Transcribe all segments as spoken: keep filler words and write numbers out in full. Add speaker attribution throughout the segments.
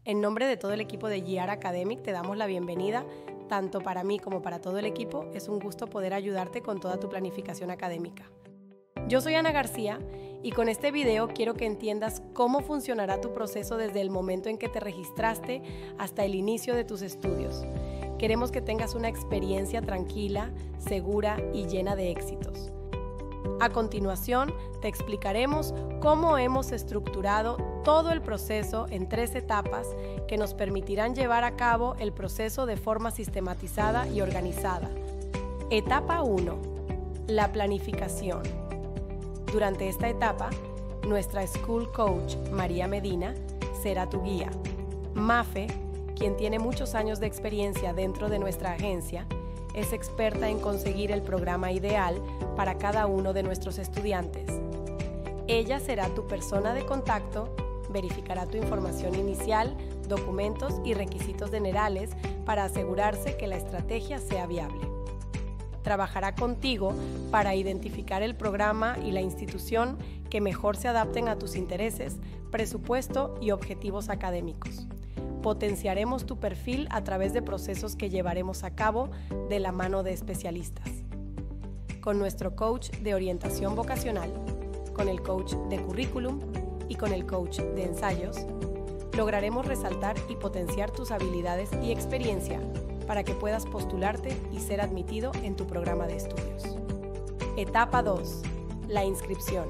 Speaker 1: En nombre de todo el equipo de G R Academic te damos la bienvenida. Tanto para mí como para todo el equipo, es un gusto poder ayudarte con toda tu planificación académica. Yo soy Ana García y con este video quiero que entiendas cómo funcionará tu proceso desde el momento en que te registraste hasta el inicio de tus estudios. Queremos que tengas una experiencia tranquila, segura y llena de éxitos. A continuación, te explicaremos cómo hemos estructurado todo el proceso en tres etapas que nos permitirán llevar a cabo el proceso de forma sistematizada y organizada. Etapa uno. La planificación. Durante esta etapa, nuestra School Coach, María Medina, será tu guía. Mafe, quien tiene muchos años de experiencia dentro de nuestra agencia, es experta en conseguir el programa ideal para cada uno de nuestros estudiantes. Ella será tu persona de contacto, verificará tu información inicial, documentos y requisitos generales para asegurarse que la estrategia sea viable. Trabajará contigo para identificar el programa y la institución que mejor se adapten a tus intereses, presupuesto y objetivos académicos. Potenciaremos tu perfil a través de procesos que llevaremos a cabo de la mano de especialistas. Con nuestro coach de orientación vocacional, con el coach de currículum y con el coach de ensayos, lograremos resaltar y potenciar tus habilidades y experiencia para que puedas postularte y ser admitido en tu programa de estudios. Etapa dos. La inscripción.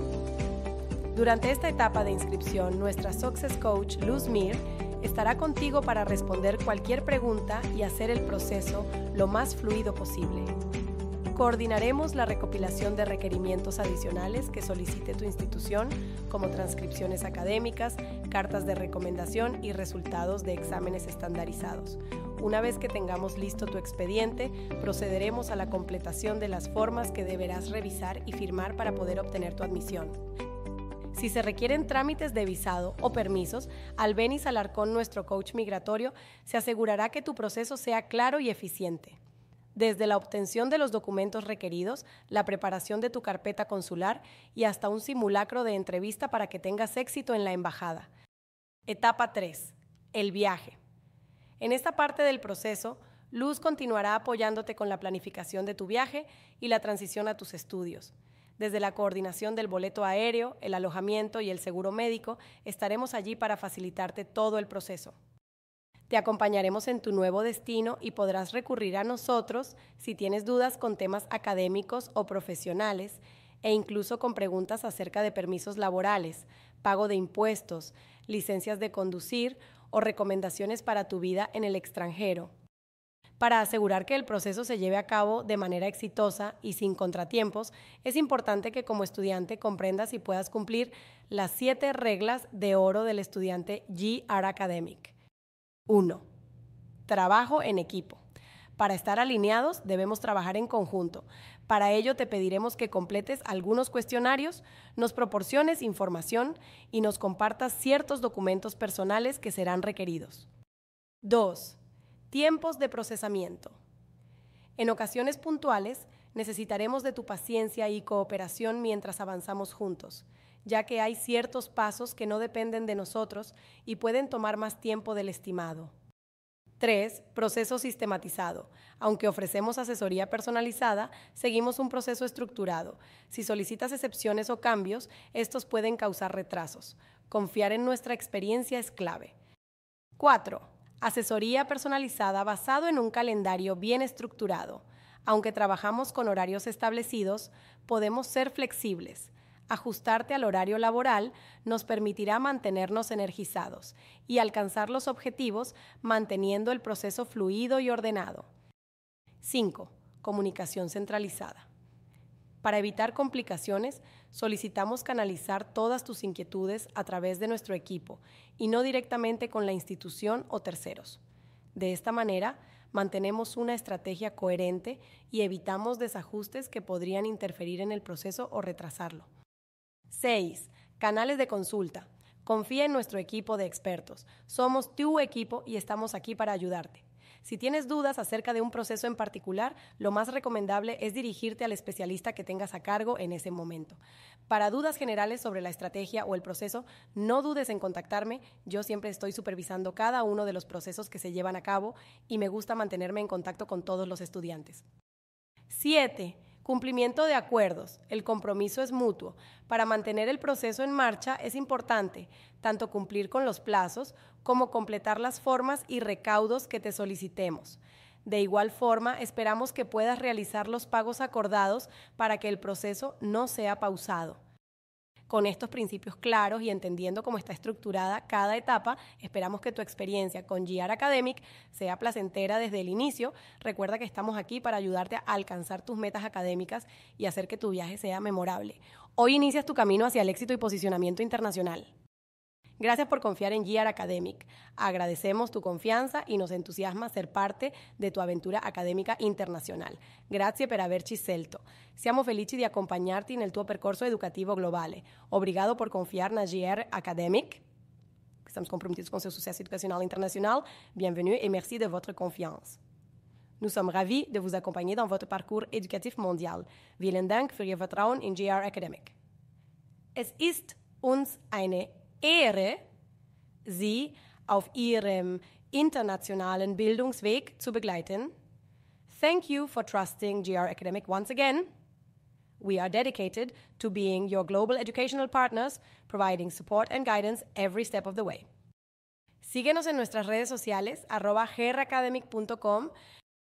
Speaker 1: Durante esta etapa de inscripción, nuestra Success Coach, Luz Mir, estará contigo para responder cualquier pregunta y hacer el proceso lo más fluido posible. Coordinaremos la recopilación de requerimientos adicionales que solicite tu institución, como transcripciones académicas, cartas de recomendación y resultados de exámenes estandarizados. Una vez que tengamos listo tu expediente, procederemos a la completación de las formas que deberás revisar y firmar para poder obtener tu admisión. Si se requieren trámites de visado o permisos, Albeniz Alarcón, nuestro coach migratorio, se asegurará que tu proceso sea claro y eficiente. Desde la obtención de los documentos requeridos, la preparación de tu carpeta consular y hasta un simulacro de entrevista para que tengas éxito en la embajada. Etapa tres. El viaje. En esta parte del proceso, Luz continuará apoyándote con la planificación de tu viaje y la transición a tus estudios. Desde la coordinación del boleto aéreo, el alojamiento y el seguro médico, estaremos allí para facilitarte todo el proceso. Te acompañaremos en tu nuevo destino y podrás recurrir a nosotros si tienes dudas con temas académicos o profesionales e incluso con preguntas acerca de permisos laborales, pago de impuestos, licencias de conducir o recomendaciones para tu vida en el extranjero. Para asegurar que el proceso se lleve a cabo de manera exitosa y sin contratiempos, es importante que como estudiante comprendas y puedas cumplir las siete reglas de oro del estudiante G R Academic. uno. Trabajo en equipo. Para estar alineados debemos trabajar en conjunto. Para ello te pediremos que completes algunos cuestionarios, nos proporciones información y nos compartas ciertos documentos personales que serán requeridos. dos. Tiempos de procesamiento. En ocasiones puntuales, necesitaremos de tu paciencia y cooperación mientras avanzamos juntos, ya que hay ciertos pasos que no dependen de nosotros y pueden tomar más tiempo del estimado. tres. Proceso sistematizado. Aunque ofrecemos asesoría personalizada, seguimos un proceso estructurado. Si solicitas excepciones o cambios, estos pueden causar retrasos. Confiar en nuestra experiencia es clave. cuatro. Asesoría personalizada basado en un calendario bien estructurado. Aunque trabajamos con horarios establecidos, podemos ser flexibles. Ajustarte al horario laboral nos permitirá mantenernos energizados y alcanzar los objetivos manteniendo el proceso fluido y ordenado. cinco. Comunicación centralizada. Para evitar complicaciones, solicitamos canalizar todas tus inquietudes a través de nuestro equipo y no directamente con la institución o terceros. De esta manera, mantenemos una estrategia coherente y evitamos desajustes que podrían interferir en el proceso o retrasarlo. seis. Canales de consulta. Confía en nuestro equipo de expertos. Somos tu equipo y estamos aquí para ayudarte. Si tienes dudas acerca de un proceso en particular, lo más recomendable es dirigirte al especialista que tengas a cargo en ese momento. Para dudas generales sobre la estrategia o el proceso, no dudes en contactarme. Yo siempre estoy supervisando cada uno de los procesos que se llevan a cabo y me gusta mantenerme en contacto con todos los estudiantes. siete. Cumplimiento de acuerdos. El compromiso es mutuo. Para mantener el proceso en marcha es importante tanto cumplir con los plazos como completar las formas y recaudos que te solicitemos. De igual forma, esperamos que puedas realizar los pagos acordados para que el proceso no sea pausado. Con estos principios claros y entendiendo cómo está estructurada cada etapa, esperamos que tu experiencia con G R Academic sea placentera desde el inicio. Recuerda que estamos aquí para ayudarte a alcanzar tus metas académicas y hacer que tu viaje sea memorable. Hoy inicias tu camino hacia el éxito y posicionamiento internacional. Gracias por confiar en G R Academic. Agradecemos tu confianza y nos entusiasma ser parte de tu avventura accademica internazionale. Grazie per averci scelto. Siamo felici di accompagnarti nel tuo percorso educativo globale. Obrigado por confiar na G R Academic. Estamos comprometidos com seu sucesso educacional internacional. Bienvenue et merci de votre confiance. Nous sommes ravis de vous accompagner dans votre parcours éducatif mondial. Vielen Dank für Ihr Vertrauen in G R Academic. Es ist uns eine Ehre, Sie auf Ihrem internationalen Bildungsweg zu begleiten. Thank you for trusting G R Academic once again. We are dedicated to being your global educational partners, providing support and guidance every step of the way. Síguenos en nuestras redes sociales, arroba gracademic punto com.